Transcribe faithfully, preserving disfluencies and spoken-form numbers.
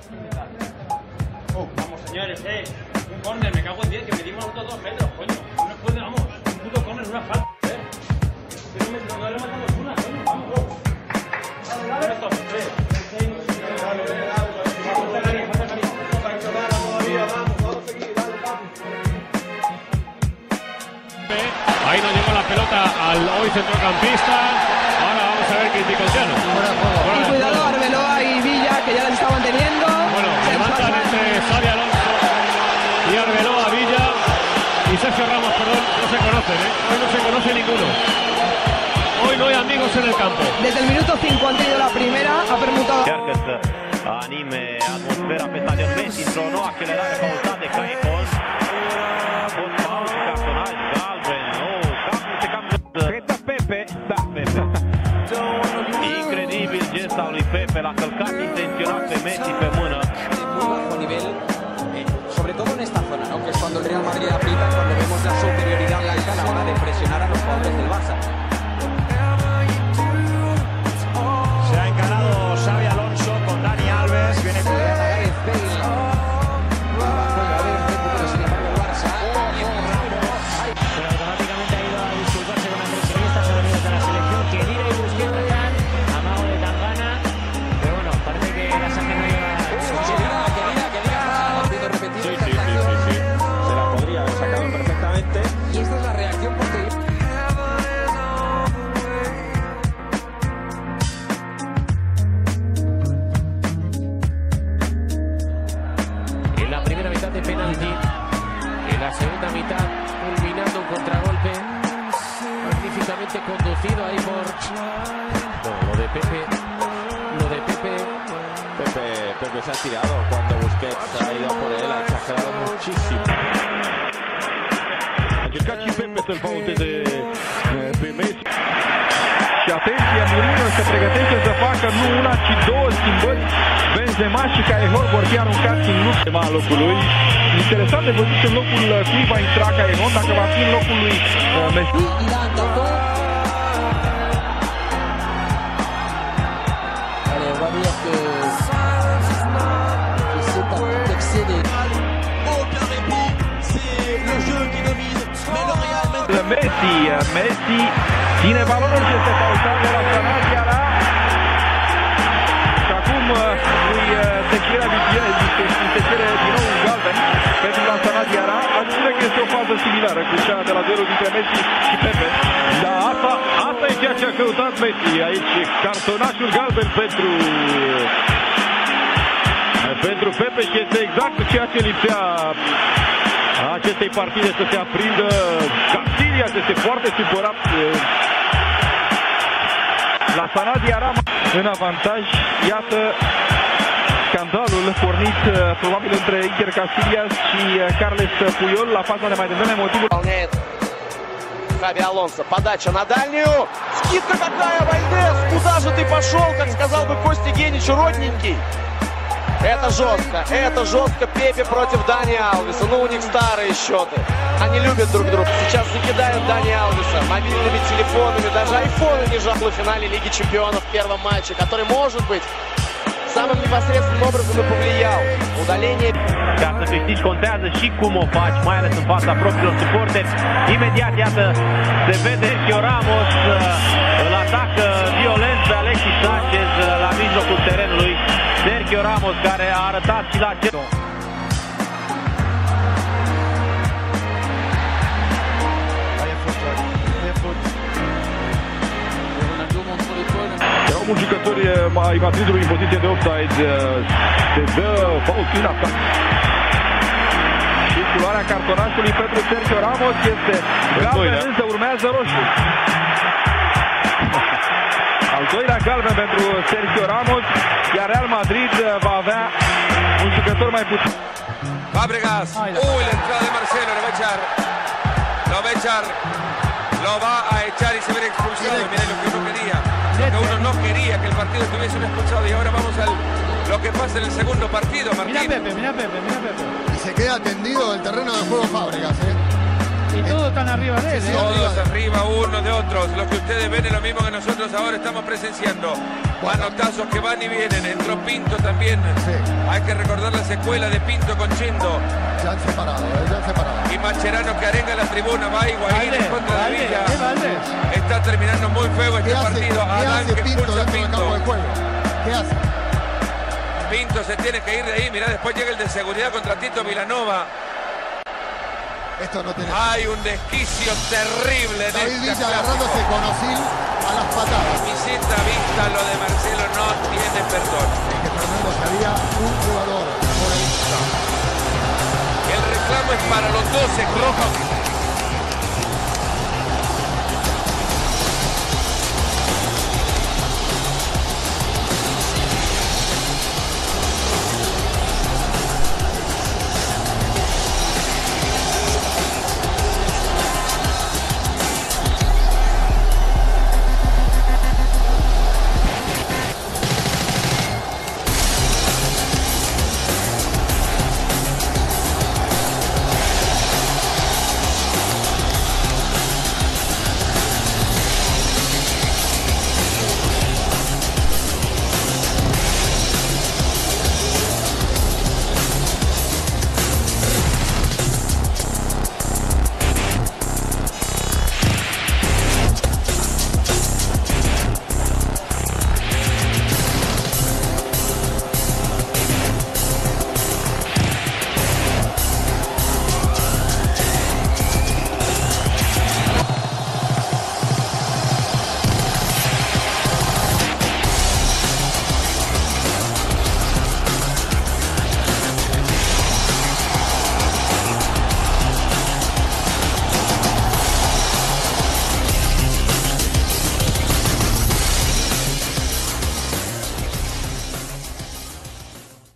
Oh, vamos, señores, eh. Un córner, me cago en diez, que medimos los dos metros, coño. No nos puede, vamos, un puto córner, una falta, eh. Que no, me, no le matamos una, coño, vamos, vamos. Dale, dale. Esto, eh. Dale, dale, dale. Falta cariño, falta cariño. Todavía, vamos, vamos a seguir, dale, papi. Ahí no llegó la pelota al hoy centrocampista. Ahora vamos a ver Criticosiano. Y cuidado Arbeloa y Villa, que ya las estaban teniendo. Bueno, se levantan entre Xavi Alonso y Arbeloa, Villa y Sergio Ramos, perdón, no se conocen, ¿eh? Hoy no se conoce ninguno. Hoy no hay amigos en el campo. Desde el minuto cincuenta y de la primera ha permutado. Încearcă să anime atmosfera pe stadion Messi într-o nouă accelerare facultate ca Econ. Fost pauză, cartonaj, galben, oh, cam se cam... Cred Pepe, da, Pepe. Incredibil gest al lui Pepe, l-a călcat intenționat pe Messi pe mână. Muy bajo nivel, eh, sobre todo en esta zona, ¿no? Que es cuando el Real Madrid aplica, cuando vemos la superioridad blanca a la hora de presionar a los jugadores del Barça. Se ha encarado Xavi Alonso con Dani Alves, viene con Gareth Bale. Juega bien, recupera sin embargo el Barça. Pero automáticamente ha ido a disculparse con Andrés Iniesta, se ha venido de la selección. Kedira y Busquets están a mago de Tangana. Pero bueno, parece que la sangre no lleva. Kedira, Kedira, Kedira. Haciendo repetir Sí, esta sí, sí, acción. sí, sí. Se la podría haber sacado perfectamente. Y esta es la reacción porque... En la primera mitad de penalti, en la segunda mitad culminando un contragolpe magníficamente conducido ahí por no, lo de Pepe, lo de Pepe. Pepe, Pepe se ha tirado cuando Busquets ha ido por él, ha exagerado muchísimo. A încercat și Pepe să-l faulteze pe Messi. Și atenție, Mourinho se pregătește să facă nu una, ci două schimbări. Benzema și Caihor vor fi aruncați în luptă în locul lui. Interesant de văzut în locul cui va intra Caihor, dacă va fi în locul lui Messi. Il a attaqué. Allez, on va dire que, que c'est un petit excédé. Aucun répit, c'est le jeu qui domine, mais le Real Madrid... Messi, Messi ține balonul și este faultat de la Sanadiara. Și acum lui se cere se cere din nou un galben pentru la Sanadiara. Aș spune că este o fază similară cu cea de la duelul dintre Messi și Pepe. Dar asta, asta e ceea ce a căutat Messi. Aici cartonașul galben pentru pentru Pepe și este exact ceea ce lipsea acestei partide, să se aprindă. Casillas este foarte supărat la Sanadiara în avantaj. Iată scandalul pornit probabil între Iker Casillas și Carles Puyol la faza de mai devreme. Motivul Xavi Alonso, подача на дальнюю. Скидка какая, Вальдес! Куда же ты пошел, как сказал бы Костя Генич, родненький? Это жестко, это жестко. Пепе против Дани Алвеса. Ну, у них старые счеты. Они любят друг друга. Сейчас закидают Дани Алвеса мобильными телефонами. Даже айфоны не жалко в финале Лиги Чемпионов в первом матче, который, может быть, самым непосредственным образом и повлиял. Удаление... Ca să câștigi contează și cum o faci, mai ales în fața propriilor suporteri. Imediat, iată, se vede Sergio Ramos, îl atacă violent pe Alexis Sanchez la mijlocul terenului. Sergio Ramos, care a arătat și la ce... Erau mulți jucători ai Madridului în poziție de offside. Se dă fault prin atac. Și culoarea cartonașului pentru Sergio Ramos este galben, însă urmează roșu. Al doilea galben pentru Sergio Ramos, iar Real Madrid va avea un jucător mai puțin. Fábregas, uy, la entrada de Marcelo, lo va a echar, lo va a echar, lo va a echar y se verá expulsado. Mira lo que uno quería, lo que uno no quería, que el partido estuviese un expulsado. Y ahora vamos a lo que pasa en el segundo partido, Martín. Mira Pepe, mira Pepe, mira Pepe. Y se queda tendido el terreno de juego Fábregas, ¿eh? Y todos están arriba de él. ¿eh? Todos arriba uno de otros. Lo que ustedes ven es lo mismo que nosotros ahora estamos presenciando. Manotazos que van y vienen. Entró Pinto también. Sí. Hay que recordar la secuela de Pinto con Chendo. Ya han separado, eh, ya han separado. Y Mascherano que arenga la tribuna. Va Higuaín en contra de Villa. ¿Qué Valdés? Está terminando muy feo este ¿Qué hace, partido. ¿qué Adán hace que Pinto expulsa a dentro del campo de Pinto. juego? ¿Qué hace? Pinto se tiene que ir de ahí. Mirá, después llega el de seguridad contra Tito Vilanova. Esto no tiene... Hay un desquicio terrible en David esta Villa agarrándose con Osil a las patadas. Camiseta vista, lo de Marcelo no tiene perdón. Es que Fernando sería un jugador por ahí. El reclamo es para los doce, roja.